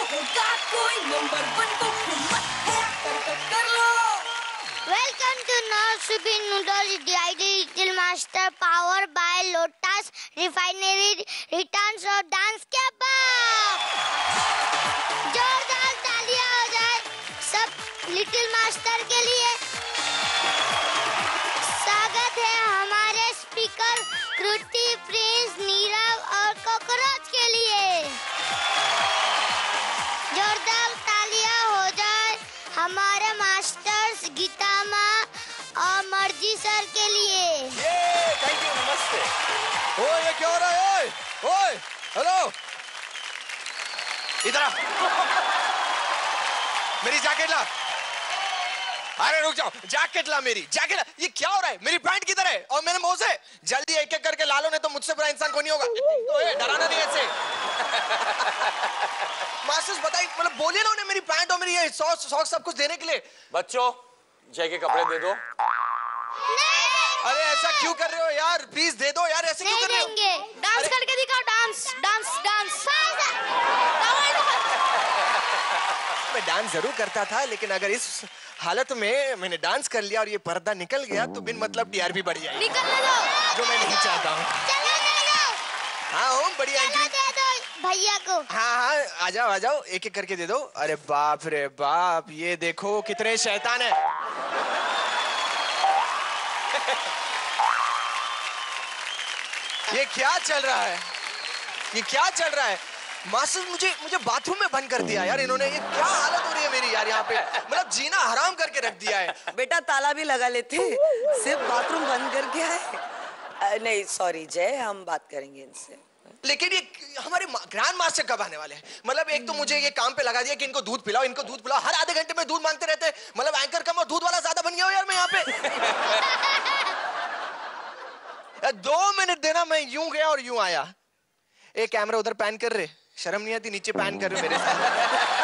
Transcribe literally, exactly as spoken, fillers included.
होगा कोई number one को हिम्मत है कर कर लो। Welcome to North Supreme Noodles D I D Little Master powered by Lotus Refinery Returns of Dance Kebab। जोरदार तालियां हो जाए सब लिटिल मास्टर के लिए। स्वागत है हमारे स्पीकर कृति, प्रिंस, नीरव और कॉकरोच के लिए। जोरदार तालियां हो जाए हमारे मास्टर्स गीता माँ और मर्जी सर के लिए। ये थैंक यू, नमस्ते। ओए ये क्या हो रहा है? ओए ओए हेलो, इधर आ। मेरी जैकेट ला। अरे रुक जाओ, जैकेट ला मेरी, जैकेट ला। ये क्या हो रहा है? मेरी पैंट किधर है? और मेरे मुंह से जल्दी एक एक करके ला लो, नहीं तो मुझसे बुरा इंसान कोई नहीं होगा। तो ये डराना नहीं ऐसे। मास्टर्स बताइए, मतलब बोलिए ना उन्हें मेरी पैंट और मेरी ये सॉक्स सॉक्स सब कुछ देने के लिए। बच्चों जय के कपड़े दे दो। अरे ऐसा क्यों कर रहे हो यार? प्लीज दे दो यार, ऐसे क्यों कर रहे हो? डांस करके दिखाओ, डांस डांस डांस। मैं डांस जरूर करता था, लेकिन अगर इस हालत में मैंने डांस कर लिया और ये पर्दा निकल गया तो बिन मतलब टीआरपी बढ़ जाएगी। निकलने दो, जो मैं नहीं चाहता हूँ। हाँ हो बढ़िया एंकरिंग भैया को। हाँ हाँ आ जाओ आ जाओ, एक एक करके दे दो। अरे बाप रे बाप, ये देखो कितने शैतान है। ये क्या चल रहा है? ये क्या चल रहा है? मास्टर मुझे मुझे बाथरूम में बंद कर दिया यार इन्होंने। ये क्या हालत हो रही है मेरी यार यहाँ पे, मतलब जीना हराम करके रख दिया है। बेटा ताला भी लगा लेते, सिर्फ बाथरूम बंद कर दिया है। नहीं सॉरी जय, हम बात करेंगे इनसे। लेकिन ये हमारे ग्रैंड मास्टर कब आने वाले हैं? मतलब एक तो मुझे ये काम पे लगा दिया कि इनको दूध पिलाओ, इनको दूध पिलाओ, हर आधे घंटे में दूध मांगते रहते हैं। मतलब एंकर कम और दूध वाला ज्यादा बन गया हो यार मैं यहाँ पे। दो मिनट देना, मैं यूं गया और यूं आया। एक कैमरा उधर पैन कर रहे, शर्म नहीं आती? नीचे पैन कर रहे मेरे साथ।